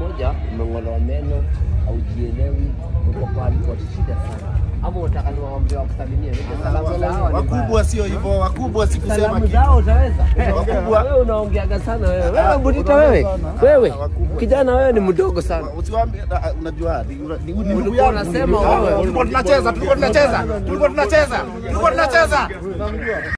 moja umeng'olewa meno au jielewi uko pale kwa shida sana. Ama unataka niwaambie wakusalimie salamu zao. Wakubwa sio hivyo, wakubwa sikusema salamu zao utaweza. Wewe unaongeaga sana wewe. Wewe Budita wewe. Wewe kijana wewe ni mdogo sana. Usiwaambie unajua ni ndugu yangu. Unasema wewe tulikuwa tunacheza.